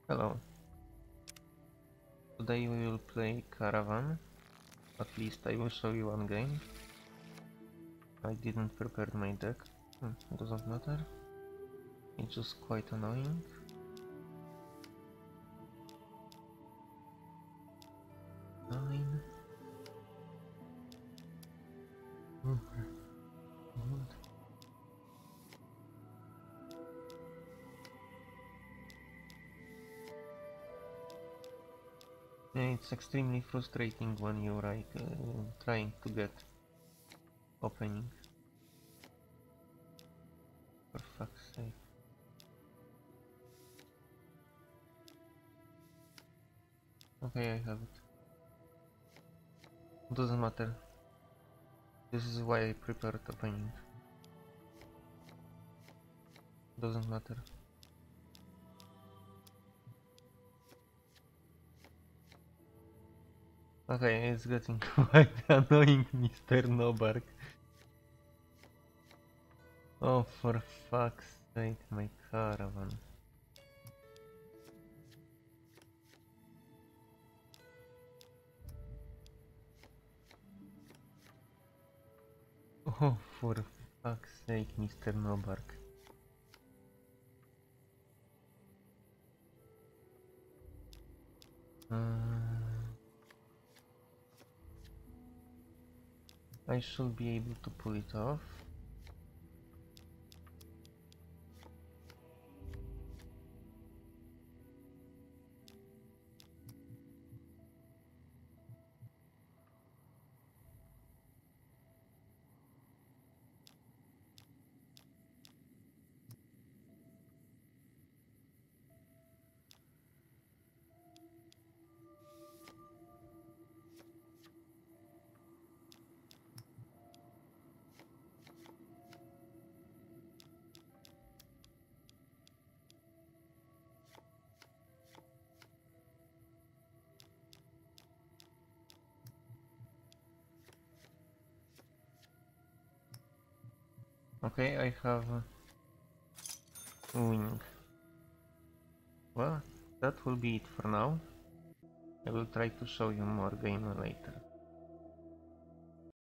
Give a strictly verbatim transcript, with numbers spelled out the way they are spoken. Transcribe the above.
Hello. Today we will play Caravan. At least I will show you one game. I didn't prepare my deck. Hmm, doesn't matter. It's just quite annoying. Nine. Oh, good. Yeah, it's extremely frustrating when you're like uh, trying to get opening. For fuck's sake. Okay, I have it. Doesn't matter. This is why I prepared opening. Doesn't matter. Okay, it's getting quite annoying, Mister Nobark. Oh, for fuck's sake, my caravan. Oh, for fuck's sake, Mister Nobark. Uh, I should be able to pull it off. Okay, I have a wing. Well, that will be it for now. I will try to show you more game later.